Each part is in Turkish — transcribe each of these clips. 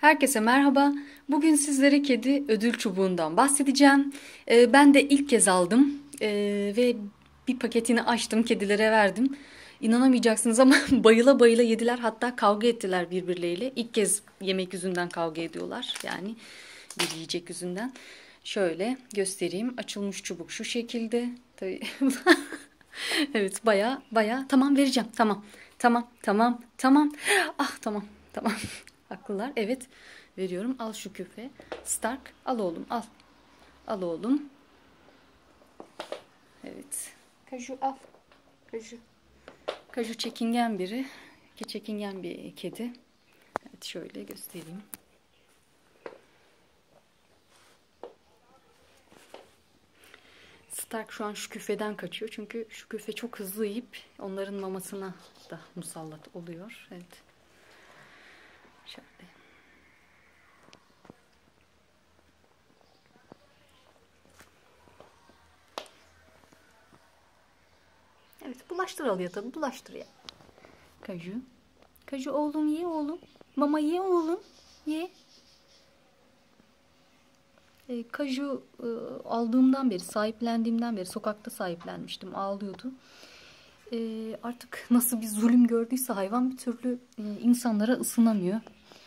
Herkese merhaba. Bugün sizlere kedi ödül çubuğundan bahsedeceğim. Ben de ilk kez aldım ve bir paketini açtım, kedilere verdim. İnanamayacaksınız ama bayıla bayıla yediler. Hatta kavga ettiler birbirleriyle. İlk kez yemek yüzünden kavga ediyorlar. Yani bir yiyecek yüzünden. Şöyle göstereyim. Açılmış çubuk şu şekilde. Tabii. Evet, baya baya tamam vereceğim. Tamam. Ah, tamam. Haklılar. Evet. Veriyorum. Al şu küfe. Stark. Al oğlum. Al. Al oğlum. Evet. Kaju al. Kaju. Kaju çekingen biri. Çekingen bir kedi. Evet, şöyle göstereyim. Stark şu an şu küfeden kaçıyor. Çünkü şu küfe çok hızlı yiyip onların mamasına da musallat oluyor. Evet. Şöyle. Evet, bulaştır al yatalım. Bulaştır ya. Kaju. Kaju oğlum ye oğlum. Mama ye oğlum. Ye. Kaju aldığımdan beri, sahiplendiğimden beri sokakta sahiplenmiştim. Ağlıyordu. Artık nasıl bir zulüm gördüyse hayvan bir türlü insanlara ısınamıyor.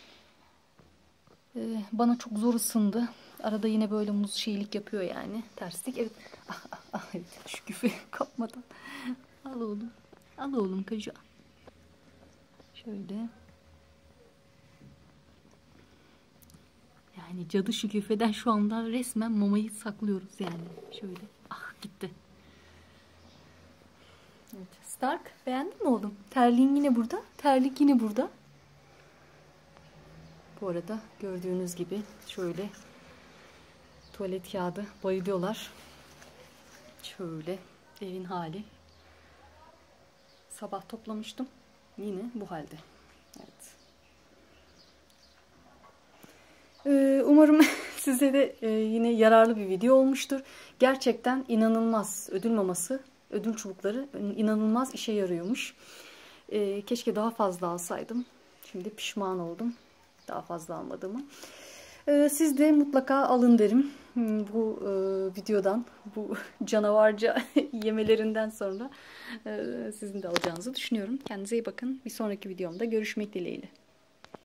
Bana çok zor ısındı. Arada yine böyle muz şeylik yapıyor yani. Terslik. Evet. Evet. Şu küfe kapmadan. Al oğlum. Al oğlum Kaju. Şöyle. Yani cadı şu küfeden şu anda resmen mamayı saklıyoruz yani. Şöyle. Ah, gitti. Evet. Stark, beğendin mi oğlum? Terliğin yine burada. Terlik yine burada. Bu arada gördüğünüz gibi şöyle tuvalet kağıdı bayılıyorlar. Şöyle evin hali. Sabah toplamıştım. Yine bu halde. Evet. Umarım size de yine yararlı bir video olmuştur. Gerçekten inanılmaz ödül maması, ödül çubukları inanılmaz işe yarıyormuş. Keşke daha fazla alsaydım. Şimdi pişman oldum daha fazla almadığımı. Siz de mutlaka alın derim. Bu videodan, bu canavarca yemelerinden sonra sizin de alacağınızı düşünüyorum. Kendinize iyi bakın. Bir sonraki videomda görüşmek dileğiyle.